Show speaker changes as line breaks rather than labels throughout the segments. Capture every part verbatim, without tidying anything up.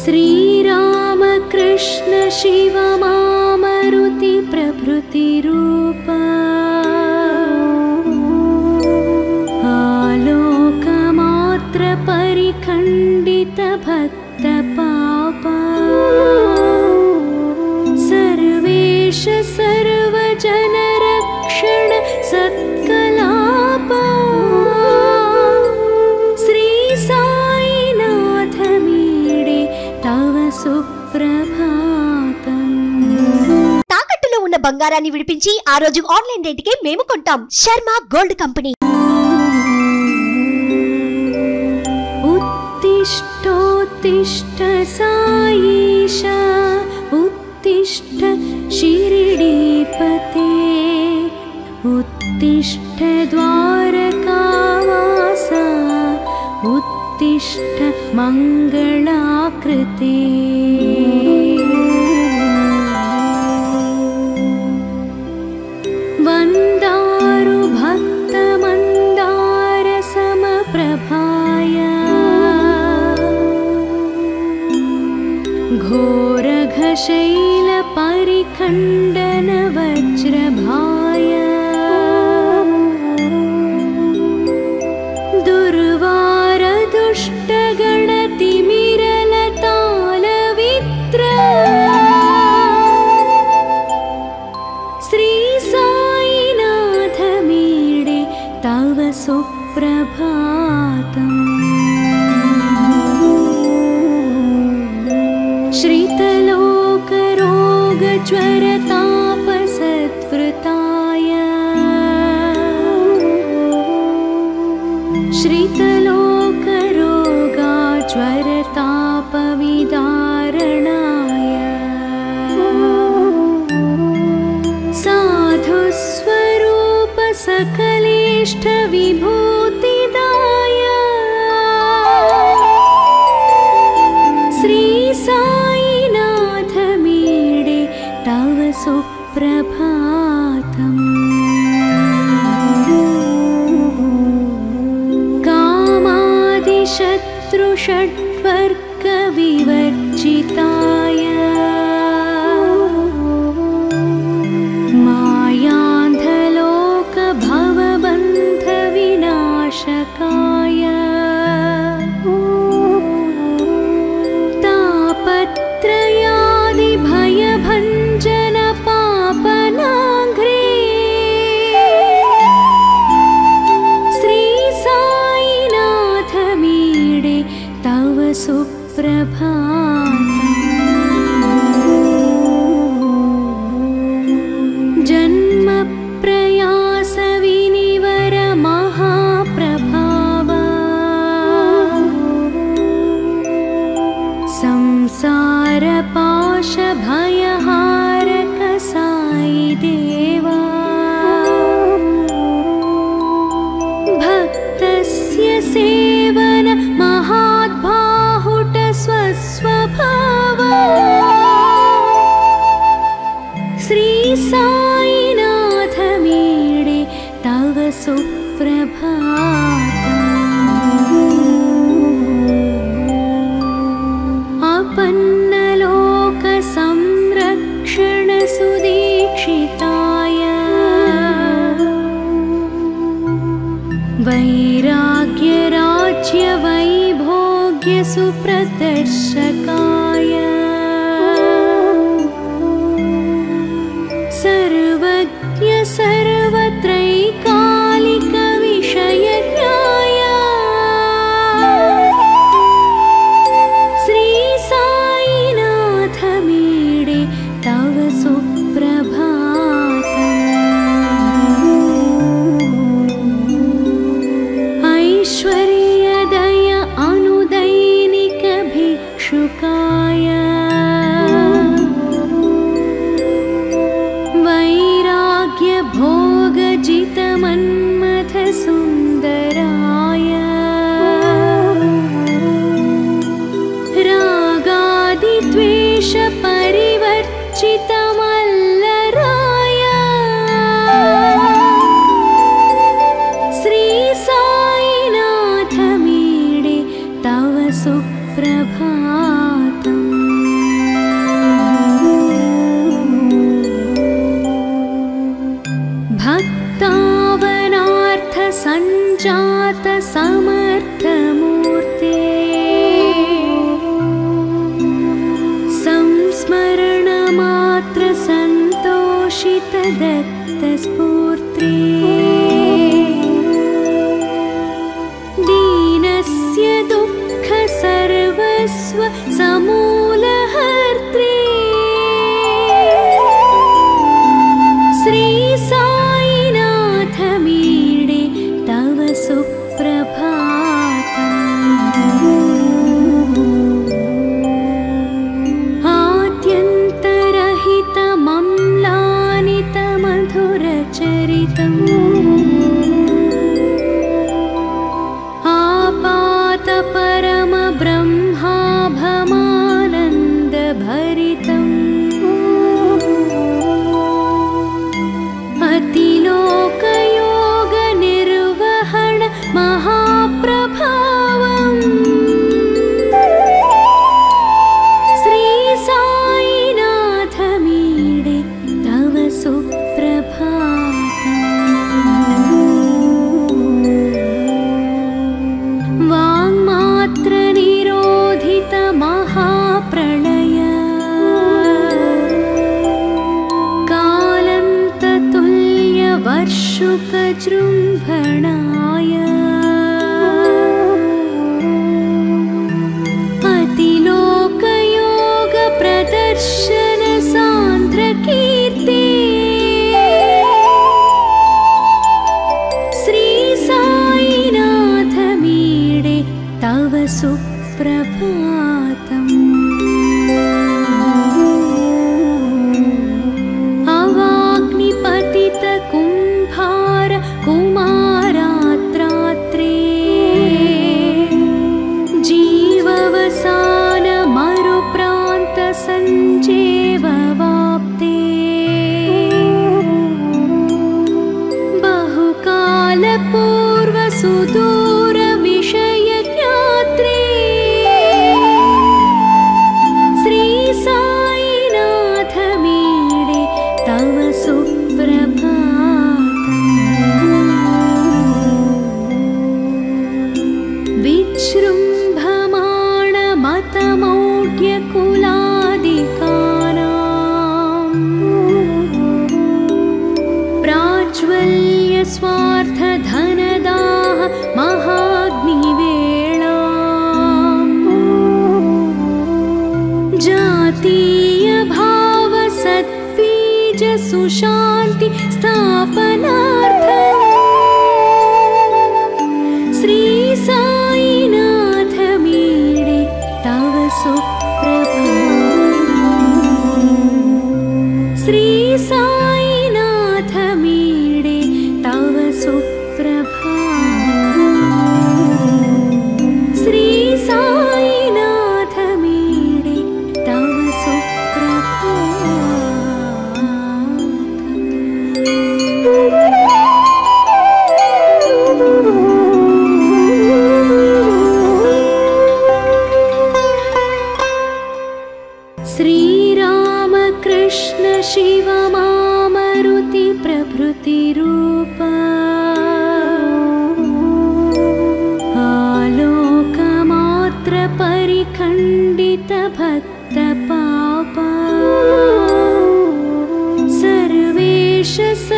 श्रीराम कृष्ण शिव मामरुति प्रभृति रूप आलोकमात्र परिखण्डित भक्त पाप सर्वेश सर्वजन रक्षण सत्कलाप श्री साईनाथ मीडे तव सुप्रभातम।
తాకట్టులో ఉన్న బంగారాన్ని విడిపించి ఆ రోజు ఆన్లైన్ రేటుకే మేము కొంటాం. Sharma gold company.
उत्तिष्ठ साईशा उत्तिष्ठ शिरडीपते उत्तिष्ठ द्वारकावासा उत्तिष्ठ मंगलाकृते वन्दारु भक्त मंदार समप्रभाय घोरघशैल परिखण्डन वज्रभाय दुर्वार दुष्ट गणतिमिरलतालवित्र श्री साईनाथ मीडे तव सुप्रभातम्। श्रितलोकरोगज्वरतापसत्वृताय श्रितलोकरोगज्वरतापविदारणाय साधुस्वरूप सकलेष्ठ विभूतिदाय श्री साईनाथ मीडे तव सुप्रभातम्। कामादिशत्रुषड्वर्ग विवर्जिताय मायान्धलोक भवबन्ध विनाशकाय तापत्रयादि भयभञ्जन पापनाघ्रे श्री साईनाथ मीडे तव सुप्रभातम्। जन्म प्रयास विनिवर महाप्रभाव संसार पाश भयहारक साई देवा भक्तस्य सेवन महाद्बाहुट स्वस्वभाव श्री साईनाथ मीडे तव सुप्रभातम्। अपन्नलोक संरक्षण सुदीक्षिताय वैराग्य राज्य वैभोग्य सुप्रदर्शकाय सर्वज्ञ सर्वत्रैकालिक विषयज्ञाय श्री साईनाथ मीडे तव सुप्रभातम्। ऐश्वर्यदय अनुदैनिक भिक्षुकाय वैराग्य भोगजित मन्मथ सुन्दराय रागादि द्वेष परिवर्जित मल्लराय श्री साईनाथ मीडे तव सुप्रभातम्। समूलहर्त्री श्री साईनाथ मीडे तव सुप्रभातम् आद्यन्तरहितमम्लानितमधुरचरितम् आपातपरमब्रह्माभमानन्दभरितम् अतिलोकयोगनिर्वहण महाप्रभावम् श्री साईनाथ मीडे तव सुप्रभातम् वाङ्मात्रनिरोधितमहाप्रलय कालन्ततुल्यवर्षुकजृम्भणाय अतिलोकयोगप्रदर्शनसान्द्रकीर्ते श्री साईनाथ मीडे तव सुप्रभातम् अवाग्निपतितकुम्भार कुमारात्रात्रे जीववसान मरुप्रान्तसञ्जेववाप्ते बहुकालपूर्वसुदूरविषयज्ञात्रे श्री साईनाथ मीडे तव सुप्रभातम् विजृम्भमाणमतमौढ्यकुलादिकानाम् प्राज्वल्यस्वार्थधनदाह महाग्निवेळाम् जातीयभावसद्बीजसुशान्ति स्थापनार्थम् श्री साईनाथ मीडे तव सुप्रभातम् श्री साईनाथ मीडे तव सुप्रभातम् श्री साईनाथ मीडे तव सुप्रभातम् श्रीरामकृष्ण शिवमामरुति प्रभृतिरूप आलोकमात्र परिखण्डित भक्तपाप सर्वेश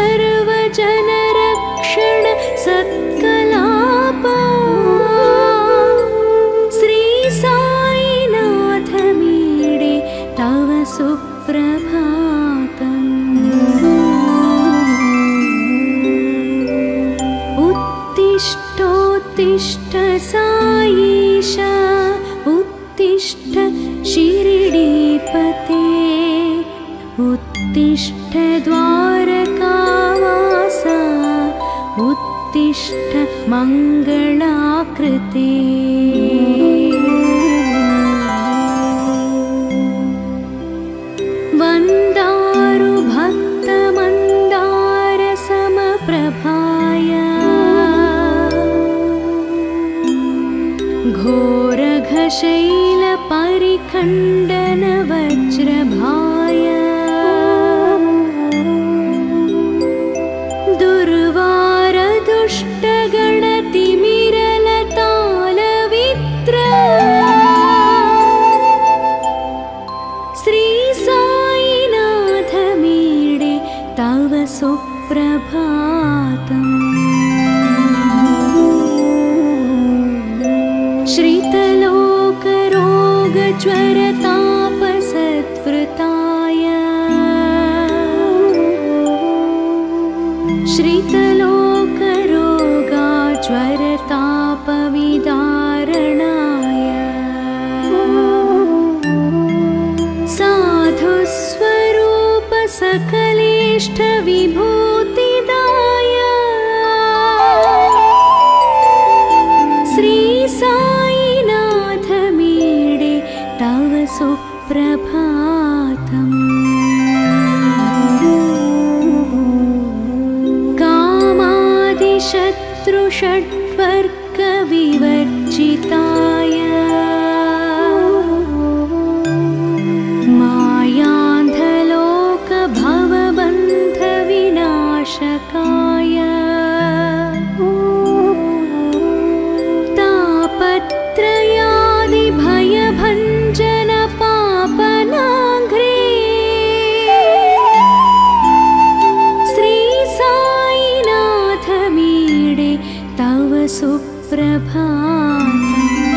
सर्वजनरक्षण सत्कलाप श्री साईनाथ मीडे तव सुप्रभातम् उत्तिष्ठोत्तिष्ठ साईश उत्तिष्ठ शिरडीपते उत्तिष्ठ द्वारकावास उत्तिष्ठ मङ्गलाकृते वन्दारु भक्तमन्दार समप्रभाय घोरघशैलपरिखण्डन वज्रभाय दुर्वारदुष्टगणतिमिरलतालवित्र श्री साईनाथ मीडे तव सुप्रभातम् श्रितलोकरोगज्वलनपरिखण्डन ज्वरतापसत्वृताय श्रितलोकरोगा ज्वरतापविदारणाय साधुस्वरूप सकलेष्टविभूतिदाय श्री साईनाथ मीडे तव सुप्रभातम्। कामादिशत्रुषड्वर्गविवर्जिताय मायान्धलोकभवबन्धविनाशकाय तापत्रयादिभयभञ्जनपापनाघ्रे श्री साईनाथ मीडे तव सुप्रभातम्।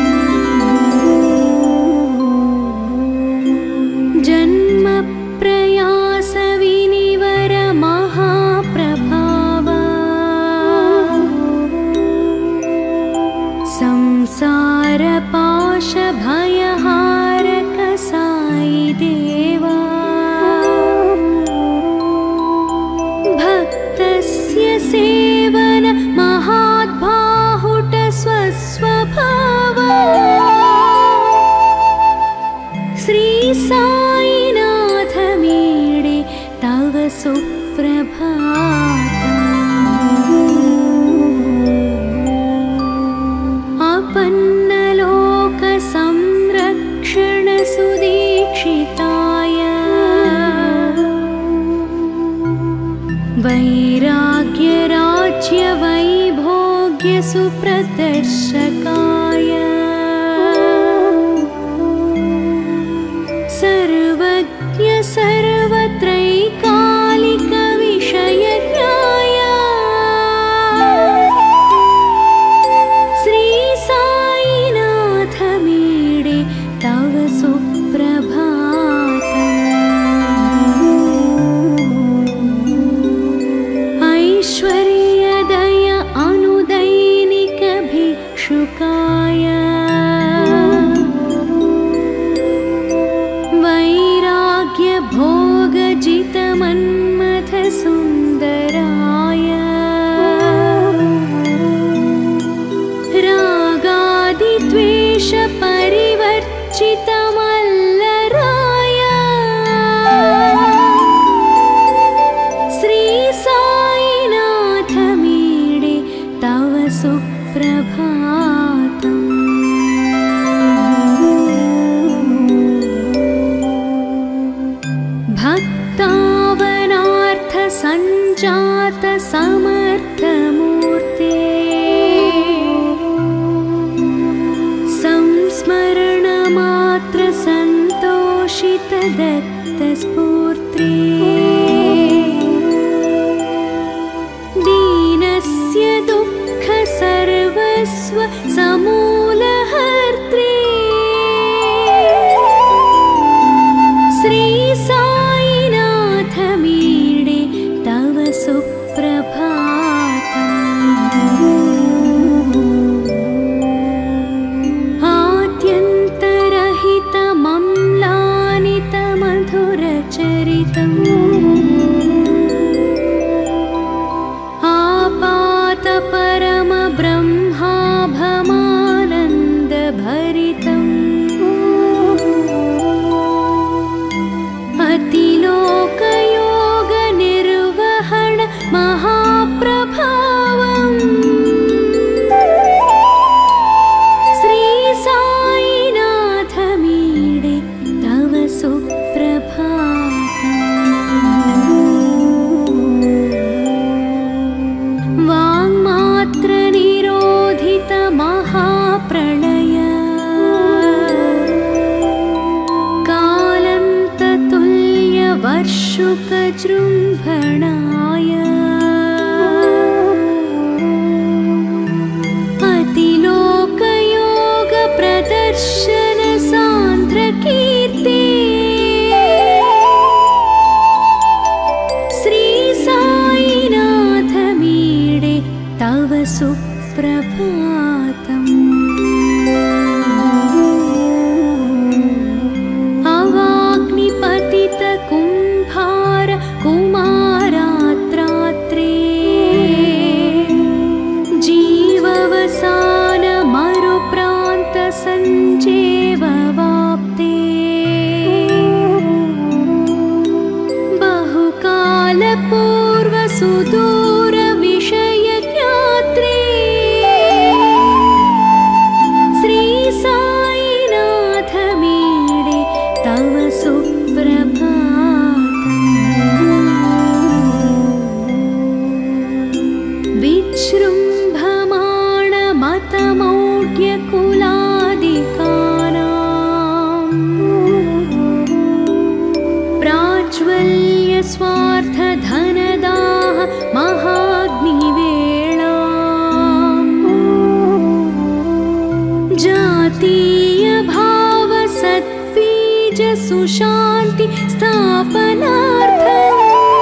जन्मप्रयासविनिवर महाप्रभाव संसारपाशभयहारक साई देवा भक्तस्य सेवन महाद्बाहुट स्वस्वभाव श्री साईनाथ मीडे तव सुप्रभातम्। अपन्नलोकसंरक्षणसुदीक्षिताय वैराग्यराज्यवैभोग्यसुप्रदर्शकाय सर्वज्ञ सर्वत्रैकालिकविषयज्ञाय श्री साईनाथ मीडे तव सुप्रभातम्। ऐश्वर्यदय अनुदैनिक भिक्षुकाय वैराग्य भोगजितमन्मथ सुन्दराय रागादिद्वेष परिवर्जितमल्लराय श्री साईनाथ मीडे तव सुप्रभातम्। भक्तावनार्थ संजात समर्थमूर्ते संस्मरण मात्र संतोषित दत्त स्फूर्त्रे दीनस्य दुःख सर्वस्व समूलहर्त्रे श्री साईनाथ मीडे तव सुप्रभातम्। आद्यन्तरहितमम्लानितमधुरचरितम् आपातपरमब्रह्माभमानन्दभरितम् अतिलोकयोगनिर्वहण महाप्रभावम् श्री साईनाथ मीडे तव सुप्रभातम्। वाङ्मात्रनिरोधित महाप्रलय कालन्ततुल्यवर्षुकजृम्भणाय अतिलोकयोगप्रदर्शन सान्द्रके तव सुप्रभातम्। विजृम्भमाणमतमौढ्यकुलादिकानां प्राज्वल्य स्वार्थधनदाः महाग्निवेळाम् जातीयभावसद्बीज सुशान्ति स्थापनार्थम्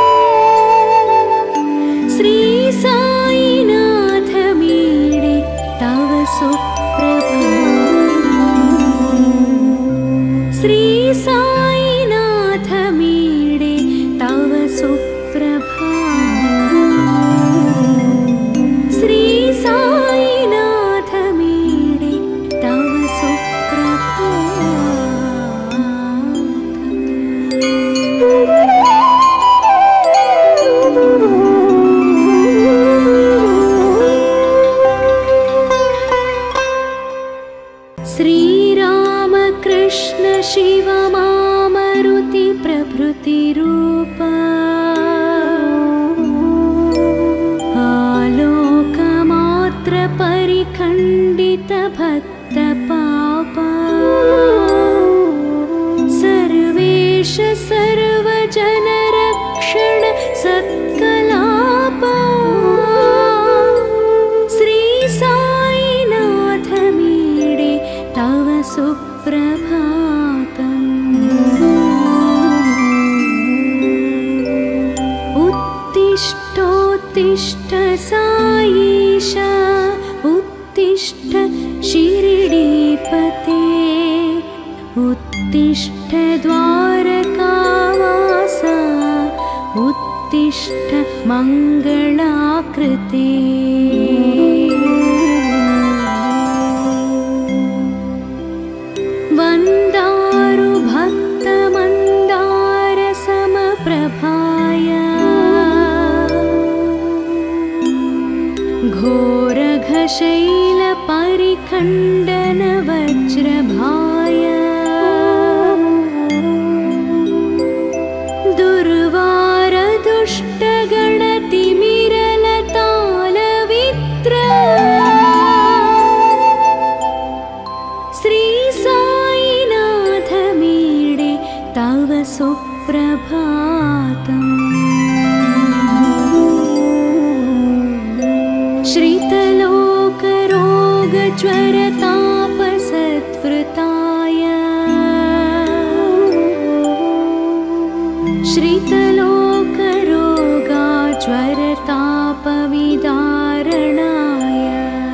श्री साईनाथ मीडे तव सुप्रभातम्। श्री साईनाथ मीडे तव सुप्रभातम्। श्री साईनाथ मीडे तव सुप्रभातम्। श्रीरामकृष्ण शिव मामरुति प्रभृति रूप आलोकमात्र परिखण्डित भक्त पाप सर्वेश सर्वजन रक्षण सत्कलाप श्री साईनाथ मीडे तव सुप्रभातम्। उत्तिष्ठोत्तिष्ठ साईश उत्तिष्ठ शिरडीपते उत्तिष्ठ द्वारकावास उत्तिष्ठ मङ्गलाकृते। वन्दारु भक्तमन्दार समप्रभाय घोरघशैल परिखण्डन वज्रभाय दुर्वार दुष्टगणतिमिरलतालवित्र श्री साईनाथ मीडे तव सुप्रभातम्। श्रितलोकरोगज्वरतापसत्वृताय श्रितलोकरोगाज्वरतापविदारणाय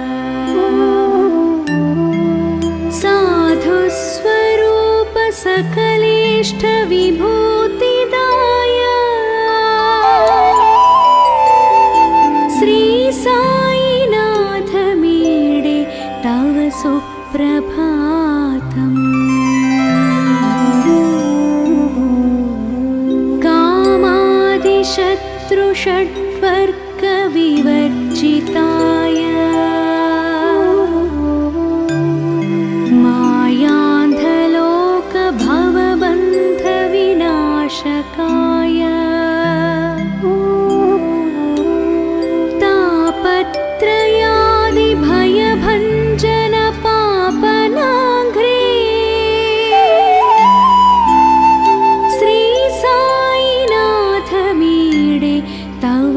साधुस्वरूप सकलेष्ठ विभूतिदाय श्री साईनाथ मीडे तव सुप्रभातम्। कामादिशत्रुषड्वर्गविवर्जिताय मायान्धलोकभवबन्धविनाशकाय तापत्रयादिभयभञ्जन पापनाघ्रे श्री साईनाथ मीडे तव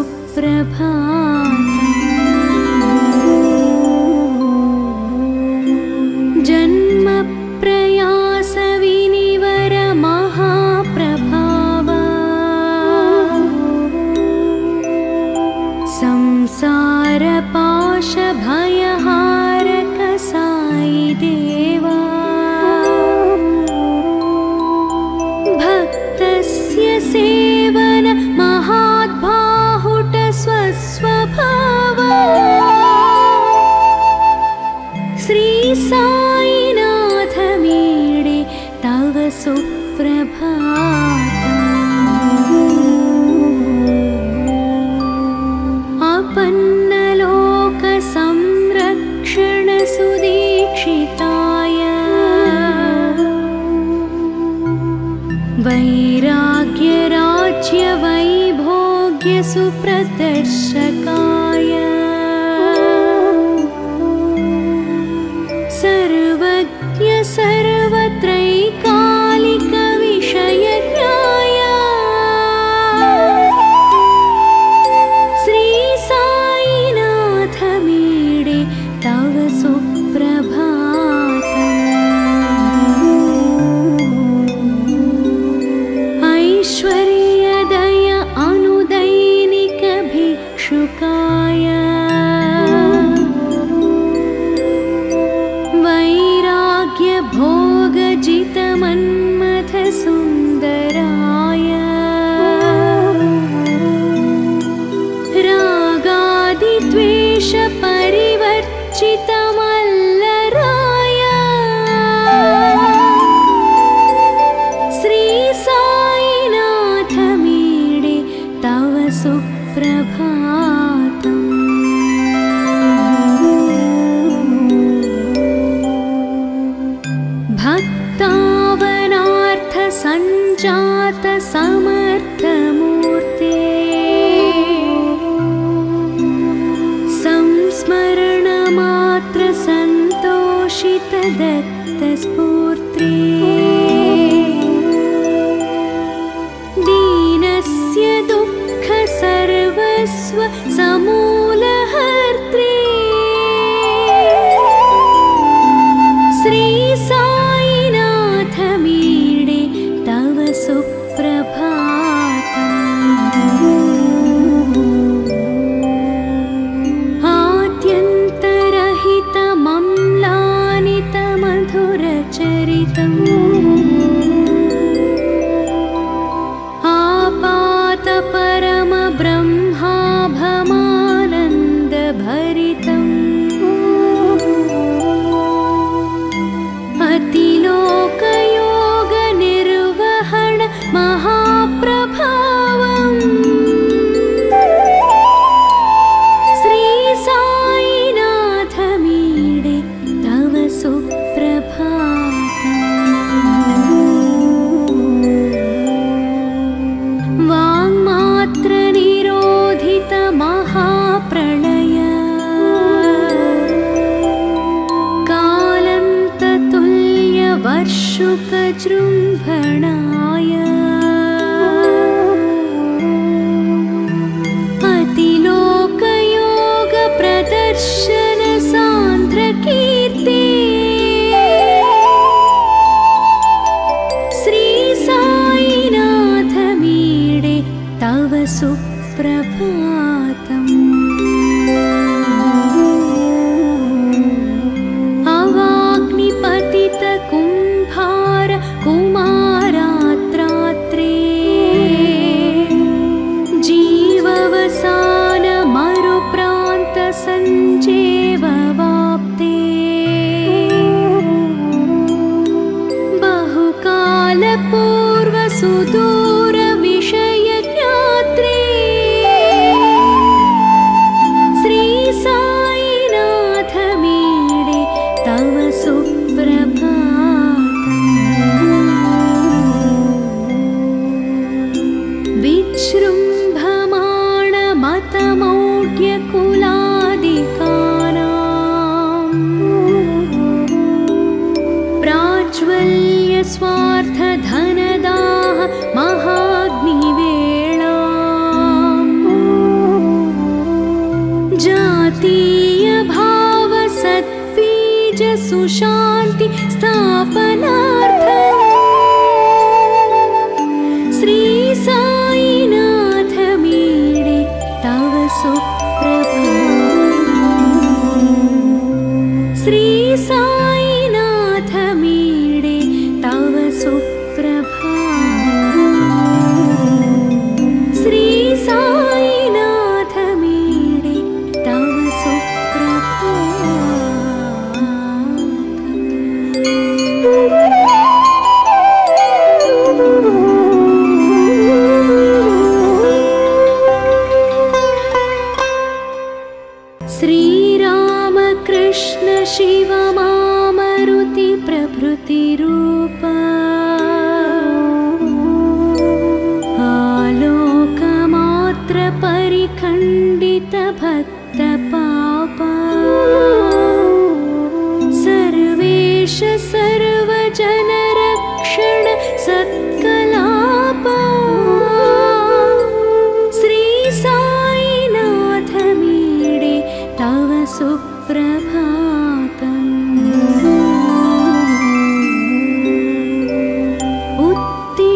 सुप्रभातम्। जन्मप्रयास विनिवर महाप्रभाव संसारपाश भयहारक साई देवा भक्तस्य सेवन महाद्बाहुट स्वस्वभाव श्री साईनाथ मीडे तव सुप्रभातम्। अपन्नलोक संरक्षण सुदीक्षिताय वैराग्यराज्यवैभोग्यसुप्रदर्शकाय सर्वज्ञ सर्वत्रैकालिकविषयज्ञाय श्री साईनाथ मीडे तव सुप्रभातम्। ऐश्वर्यदय अनुदैनिक भिक्षुकाय वैराग्य भोगजित मन्मथ सुन्दराय रागादिद्वेष परिवर्जित मल्लराय श्री साईनाथ मीडे तव सुप्रभातम्। भक्तावनार्थ संजात समर्थ मूर्ते संस्मरण मात्र संतोषित दत्त स्फूर्त्रे दीनस्य दुःख सर्वस्व समूलहर्त्रे श्री साईनाथ मीडे तव सुप्रभातम्। आद्यन्तरहितमम्लानित मधुरचरितम् आपात परम ब्रह्माभमानन्द भरितम् अतिलोकयोग निर्वहण महाप्रभावम् श्री साईनाथ मीडे तव सुप्रभातम्। वाङ्मात्र निरोधित महाप्रलय कालन्ततुल्य वर्षुक जृम्भणाय अतिलोकयोग प्रदर्शन सान्द्र कीर्ते श्री साईनाथ मीडे तव सुप्रभातम्। अवाग्निपतित कुम्भार कुमारात्रात्रे जीववसान मरुप्रान्त सञ्जेववाप्ते बहुकाल पूर्व सुदूर विषय ज्ञात्रे श्री साईनाथ मीडे तव सुप्रभातम्। विजृम्भमाण मतमौढ्य कुलादिकानाम् प्राज्वल्य स्वार्थ धनदाह महाग्निवेळाम् जातीय भाव सद्बीज सुशान्ति स्थापनार्थम् श्री साईनाथ मीडे तव सुप्रभातम्। श्री साईनाथ मीडे तव सुप्रभातम्। श्री साईनाथ मीडे तव सुप्रभातम्।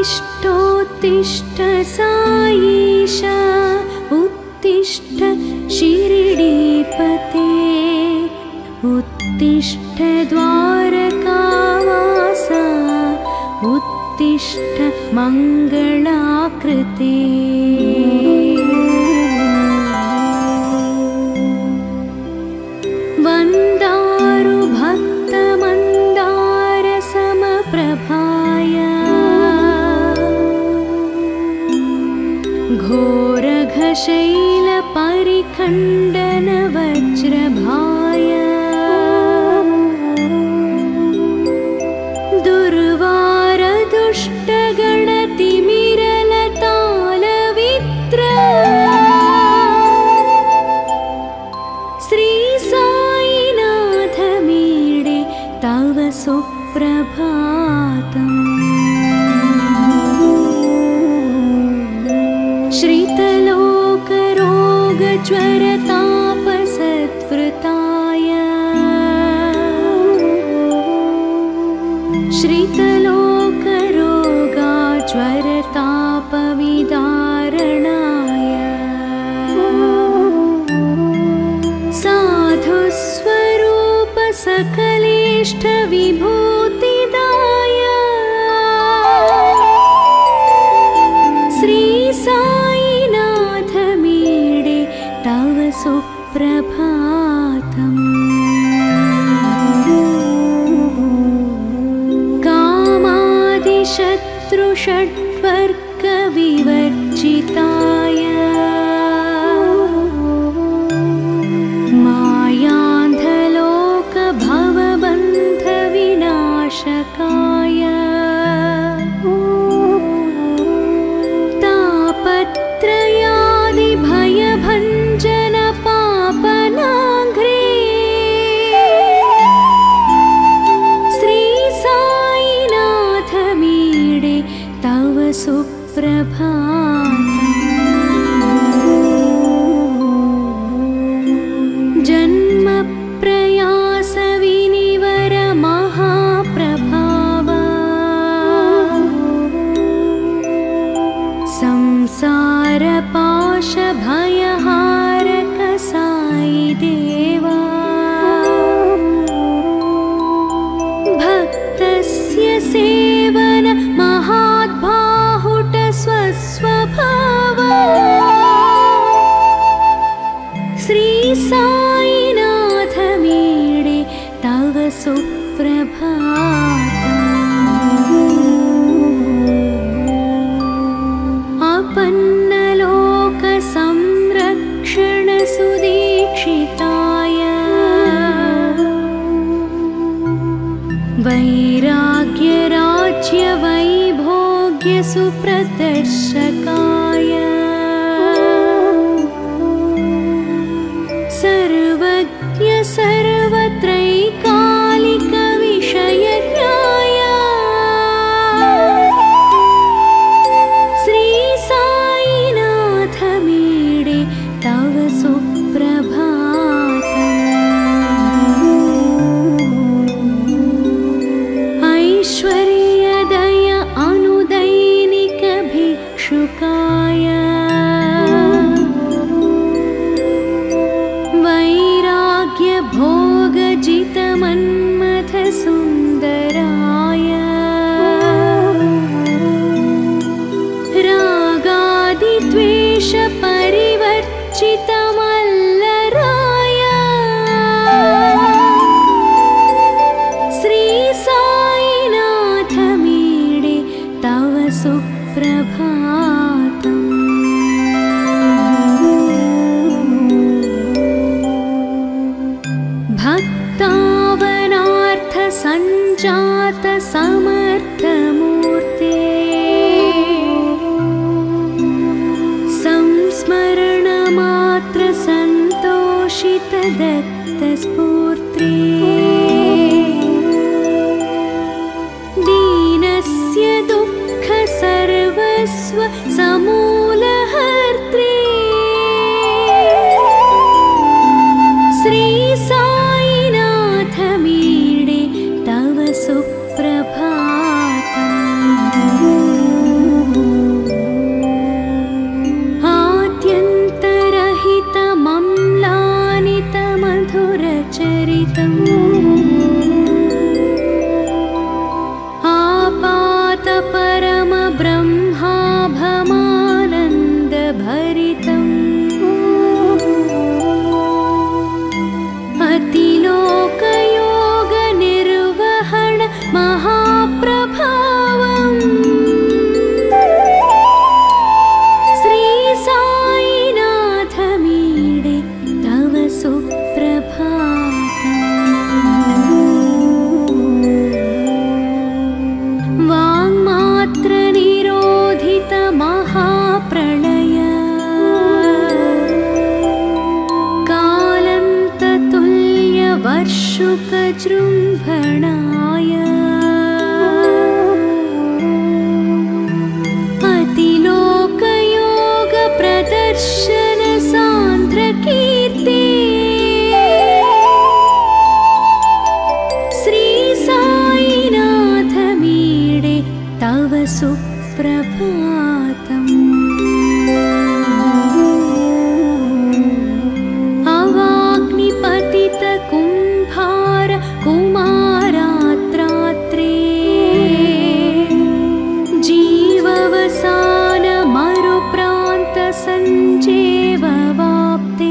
उत्तिष्ठोत्तिष्ठ साईश उत्तिष्ठ शिरडीपते उत्तिष्ठ द्वारकावास उत्तिष्ठ मङ्गलाकृते वन्दारु भक्तमन्दार समप्रभाय घोरघशैल परिखण्डन वज्रभाय दुर्वार दुष्टगणतिमिरलतालवित्र श्री साईनाथ मीडे तव सुप्रभातम् श्रितलोकरोगज्वरतापसत्वृताय श्रितलोकरोगाज्वरतापविदारणाय साधुस्वरूप सकलेष्टविभूतिदाय श्री साईनाथ मीडे तव सुप्रभातम् कामादिशत्रुषट्वर्गविवर्जिताय मायान्धलोकभवबन्धविनाशकाय तापत्रयादिभयभञ्जन पापनाघ्रे श्री साईनाथ मीडे तव सुप्रभातम् जन्म प्रयास विनिवर महाप्रभाव संसार पाश भयहारक साई देवा भक्तस्य सेवन महाद्बाहुट स्वस्वभाव श्री साईनाथ मीडे तव सुप्रभातम् अपन्नलोक संरक्षण सुदीक्षिताय वैराग्य राज्य वैभोग्य सुप्रदर्शकाय सर्वज्ञ सर्वत्रैकालिक विषयज्ञाय श्री साईनाथ मीडे तव सुप्रभातम् ऐश्वर्यदय अनुदैनिक भिक्षुकाय वैराग्य भोगजित मन्मथ सुन्दराय रागादिद्वेष परिवर्जित मल्लराय श्री साईनाथ मीडे तव सुप्रभातम् भक्तावनार्थ सञ्जात समर्थमूर्ते संस्मरण मात्र सन्तोषित दत्तस्फूर्ते दीनस्य दुःख सर्वस्व समूलहर्त्रे श्री साईनाथ मीडे तव सुप्रभातम् सुप्रभातम् अवाग्निपतितकुम्भार कुमारात्रात्रे जीववसान मरुप्रान्त सञ्जेववाप्ते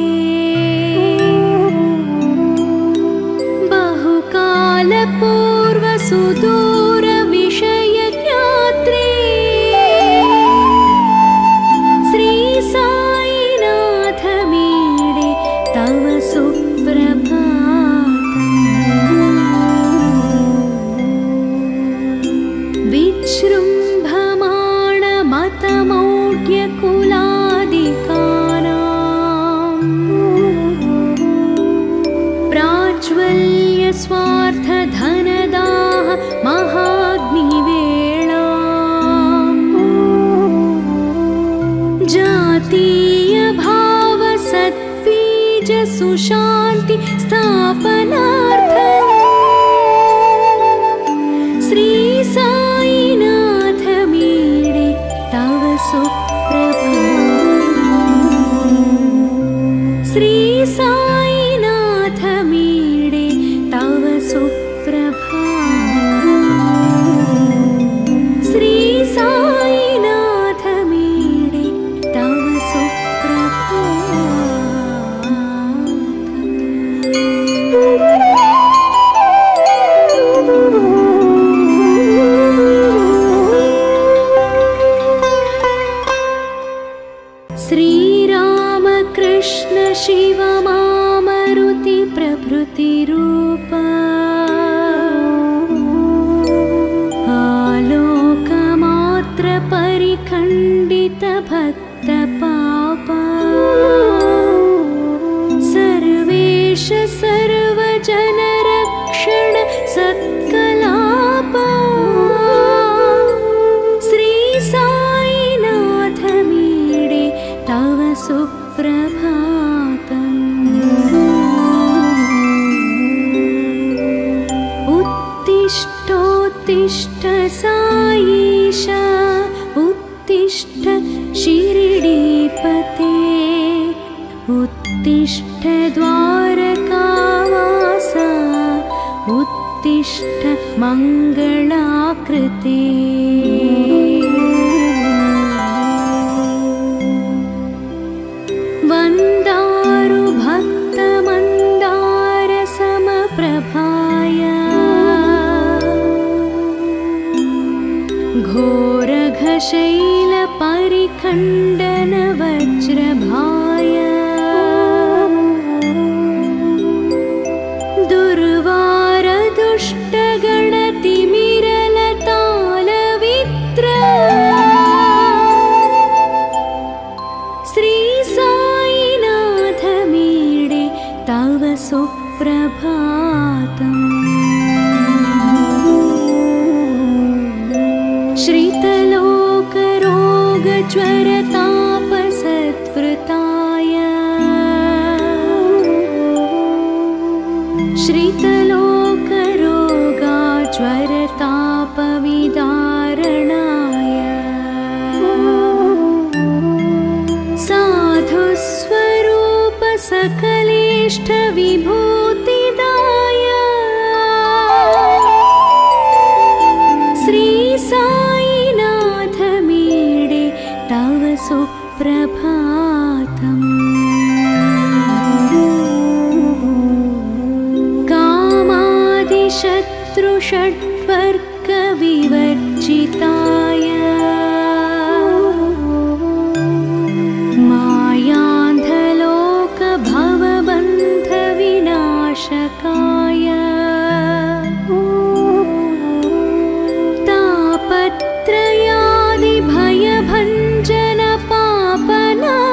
बहुकालपूर्वसुदूरविषयज्ञात्रे श्री साईनाथ मीडे तव सुप्रभातम् विजृम्भमाणमतमौढ्यकुलादिकानाम् प्राज्वल्य स्वार्थधनदाह महाग्निवेळाम् जातीयभावसद्बीज सुशान्ति स्थापनार्थम् श्री साईनाथ मीडे तव सुप्रभातम् श्री साईनाथ मीडे तव सुप्रभातम् श्री साईनाथ मीडे तव सुप्रभातम् श्रीरामकृष्ण शिव मामरुति प्रभृतिरूप आलोकमात्र परिखण्डित भक्त पाप सर्वेश सर्वजनरक्षण सत्कलाप श्री साईनाथ मीडे तव सुप्रभातम् उत्तिष्ठोत्तिष्ठ साईश उत्तिष्ठ शिरडीपते उत्तिष्ठ द्वारकावास उत्तिष्ठ मङ्गलाकृते वन्दारु भक्तमन्दार समप्रभाय घोरघशैल परिखण्डन वज्रभाय दुर्वार दुष्टगणतिमिरलतालवित्र श्री साईनाथ मीडे तव सुप्रभातम् श्रितलोकरोगज्वरतापसत्वृताय श्रितलोकरोगाज्वरतापविदारणाय साधुस्वरूप सकलेष्ठ विभूतिदाय श्री साईनाथ मीडे तव सुप्रभातम् कामादिशत्रुषड्वर्गविवर्जिताय मायान्धलोकभवबन्धविनाशकाय तापत्रयादिभयभञ्जन पापना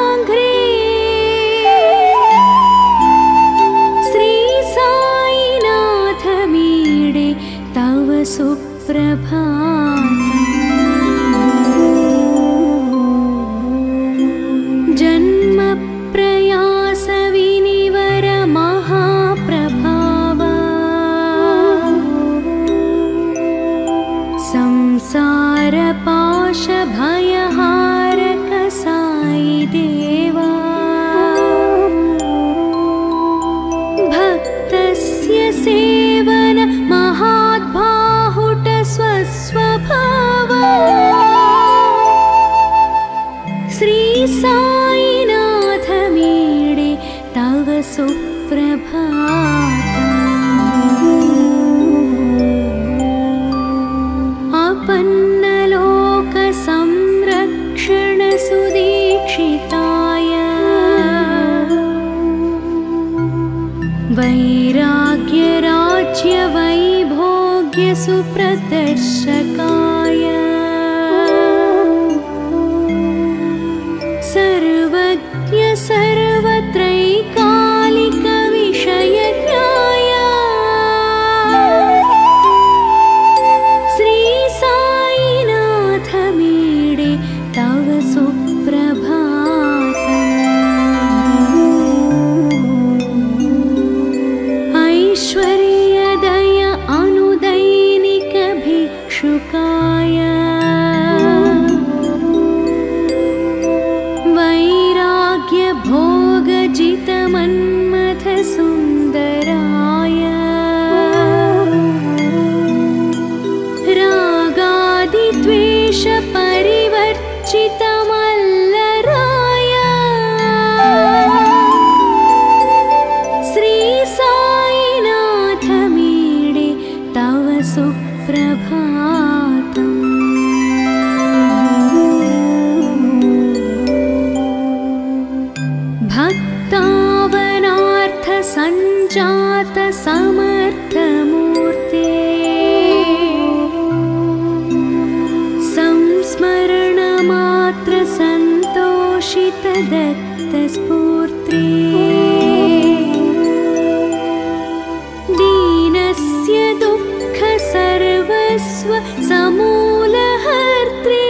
सूचितमल्लराय श्री साईनाथ मीडे तव सुप्रभातम्। भक्तावनार्थ संजात समर्थ मूर्ते संस्मरण मात्र संतोषित दत्त स्फूर्त्रे दीनस्य दुःख सर्वस्व समूलहर्त्रे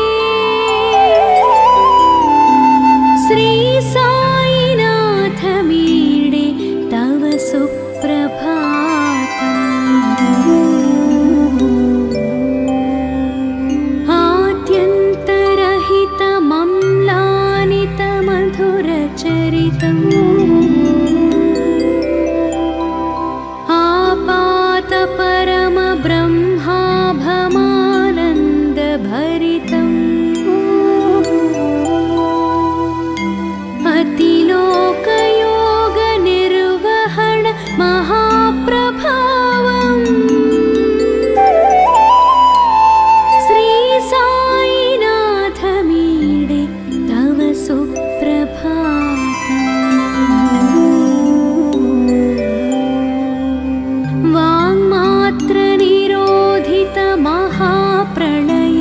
श्री साईनाथ मीडे तव सुप्रभातम्। आद्यन्तरहितमम्लानितमधुरचरितम् आपातपरम ब्रह्माभमानन्दभरितम् अतिलोकयोग निर्वहण महाप्रभावम् श्री साईनाथ मीडे तव सुप्रभातम्। वाङ्मात्र निरोधित महाप्रलय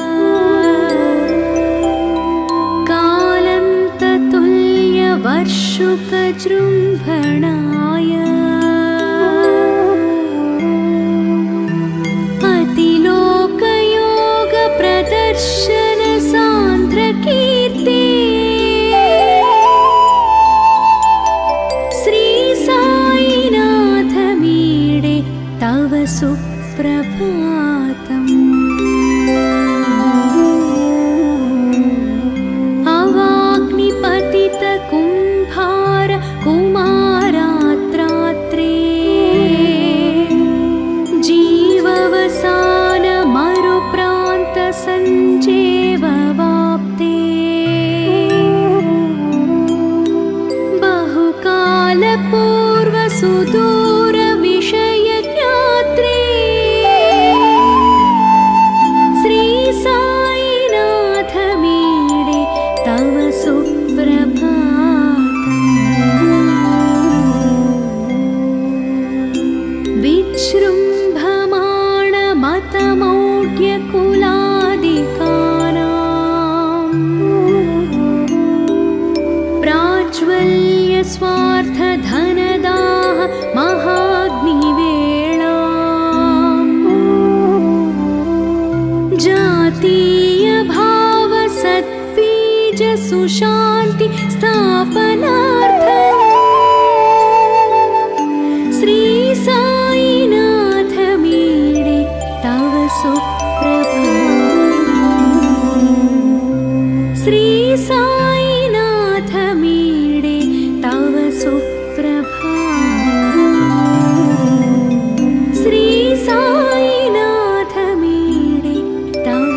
कालन्ततुल्य वर्षुकजृम्भणाय अतिलोकयोग प्रदर्शन सान्द्रकीर्ते श्री साईनाथ मीडे तव सुप्रभातम्। अवाग्निपतित कुम्भार कुमारात्रात्रे जीववसान मरुप्रान्त सञ्जेववाप्ते बहुकालपूर्व सुदूर विषयज्ञात्रे श्री साईनाथ मीडे तव सुप्रभातम्। विजृम्भमाण मतमौढ्यकुलादिकानां प्राज्वल्य स्वार्थ धनदाह महाग्निवेलाम् जातीय भाव सद्बीज सुशान्ति स्थापनार्थम् श्री साईनाथ मीडे तव सुप्रभातम्। श्री साईनाथ मीडे तव सुप्रभातम्। श्री साईनाथ मीडे तव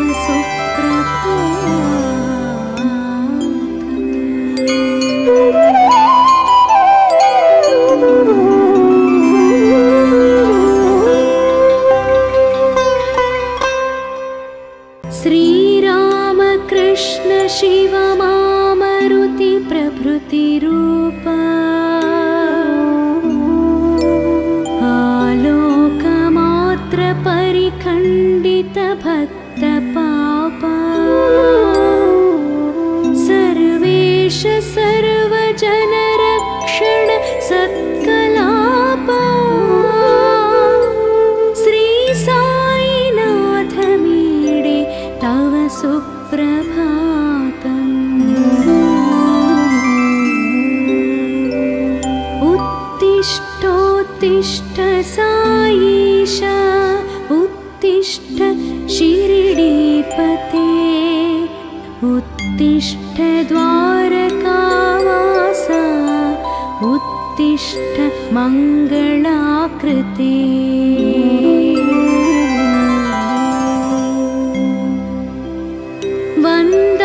सुप्रभातम्। श्रीराम कृष्ण शिव मामरुति प्रभृति रूप आलोकमात्र परिखण्डित भक्त पाप सर्वेश सर्वजन रक्षण सत्कलाप श्री साईनाथ मीडे तव सुप्रभातम्। उत्तिष्ठोत्तिष्ठ साईश उत्तिष्ठ शिरिडीपते उत्तिष्ठ द्वारकावास उत्तिष्ठ मङ्गलाकृते वन्द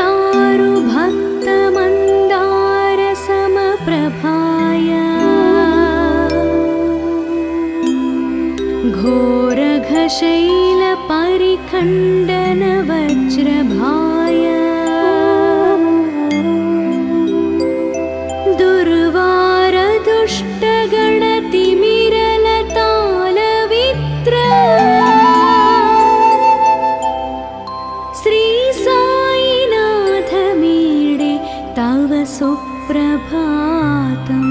शैलपरिखण्डन वज्रभाय दुर्वार दुष्टगणतिमिरलतालवित्र श्री साईनाथ मीडे तव सुप्रभातम्।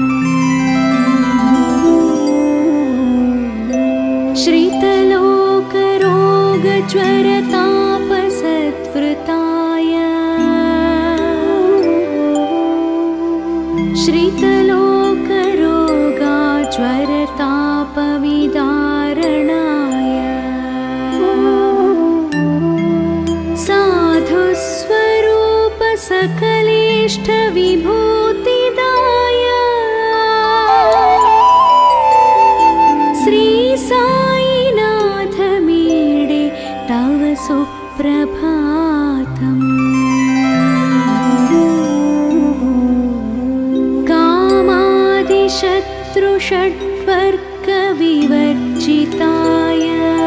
श्रितलोकरोगज्वरतापसत्वृताय श्रितलोकरोगाज्वरतापविदारणाय साधुस्वरूप सकलेष्टविभूतिदाय श्री साईनाथ मीडे तव सुप्रभातम्। कामादिशत्रुषड्वर्गविवर्जिताय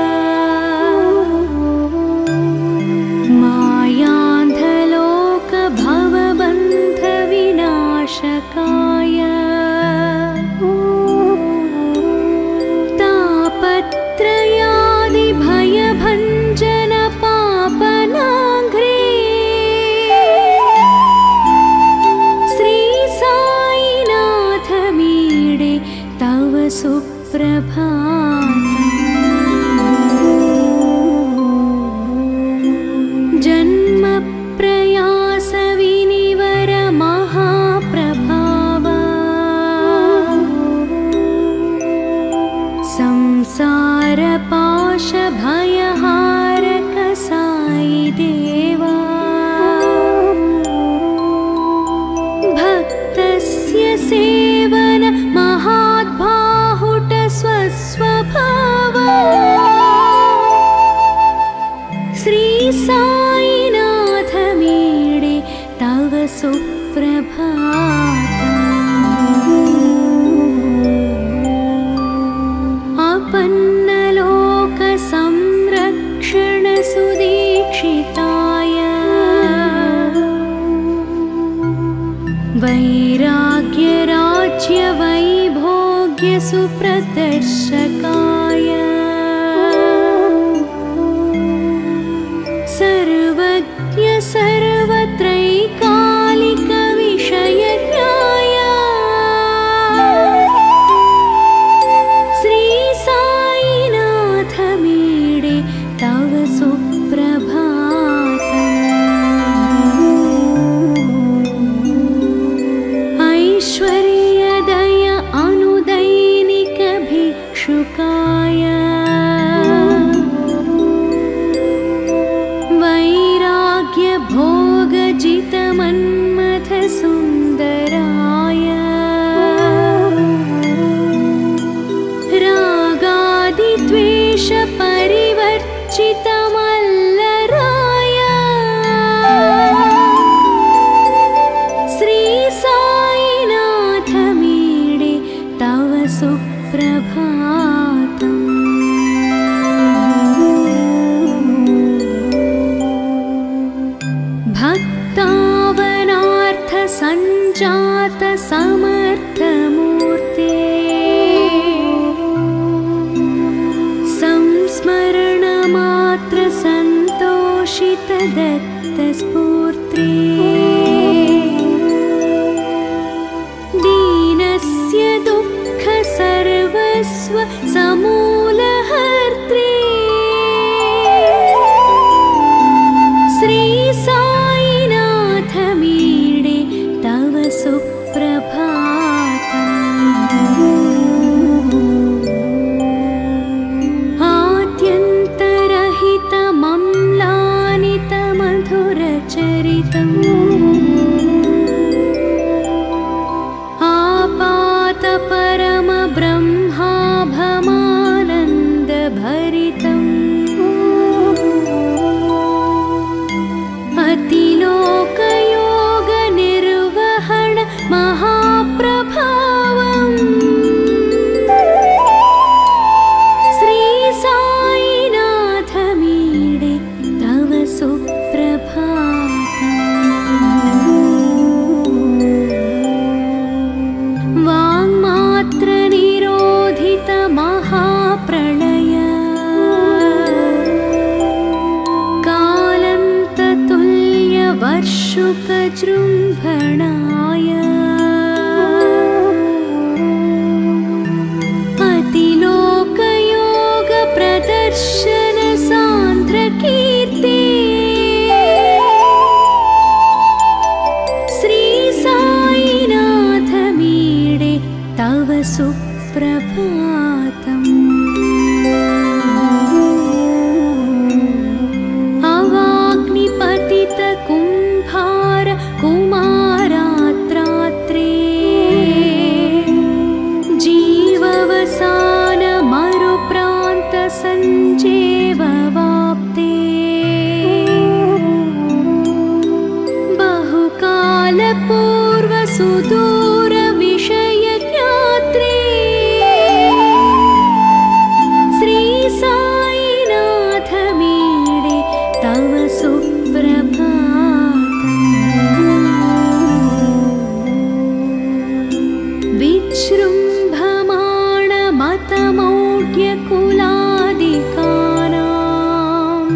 मायान्धलोकभवबन्धविनाशकाय तापत्रयादिभयभञ्जन पापनाघ्रे श्री साईनाथ मीडे तव सुप्रभातम्। जन्म प्रयास विनिवर महाप्रभाव संसार पाश भयहारक साई देवा भक्तस्य सेवन महाद्बाहुट स्वस्वभाव श्री साईनाथ मीडे तव सुप्रभातम्। अपन्नलोक संरक्षण सुदीक्षिताय वैराग्य राज्य वैभोग्य सुप्रदर्शकाय सर्वज्ञ सर्वत्रैकालिक विषयज्ञाय श्री साईनाथ मीडे तव सुप्रभातम्। ऐश्वर्यदय अनुदैनिक भिक्षुकाय वैराग्य भोगजित मन्मथ सुन्दराय रागादिद्वेष परिवर्जित मल्लराय श्री साईनाथ मीडे तव सुप्रभातम्। भक्तावनार्थ संजात समर्थ मूर्ते संस्मरण मात्र संतोषित दत्त स्फूर्ते दीनस्य दुःख सर्वस्व समूलहर्त्रे श्री साईनाथ मीडे तव सुप्रभातम्। आद्यन्तरहित मम्लानित मधुरचरितम् आपात परम ब्रह्माभमानन्द भरितम् अतिलोकयोग निर्वहण महाप्रभावम् श्री साईनाथ शुकजृम्भणाय अतिलोकयोगप्रदर्शन सान्द्रकीर्ते श्री साईनाथ मीडे तव सुप्रभातम्। अवाग्निपतित कुम्भार कुमारात्रात्रे जीववसान मरुप्रान्त सञ्जीववाप्ते बहुकालपूर्व सुदूर विषयज्ञात्रे श्री साईनाथ मीडे तव सुप्रभातम्। विजृम्भमाण मतमौढ्यकुलादिकानाम्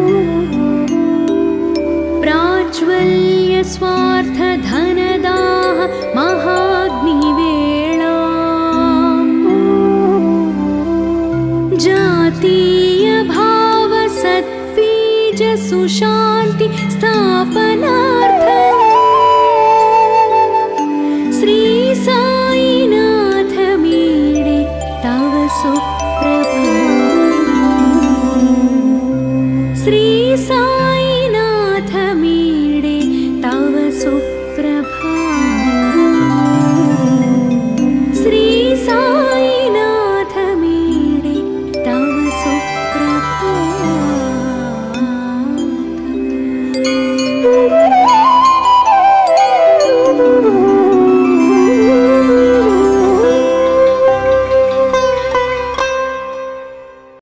प्राज्वल्य स्वार्थ धनदाह महाग्निवेलाम् जातीय भाव सद्बीज सुशान्ति स्था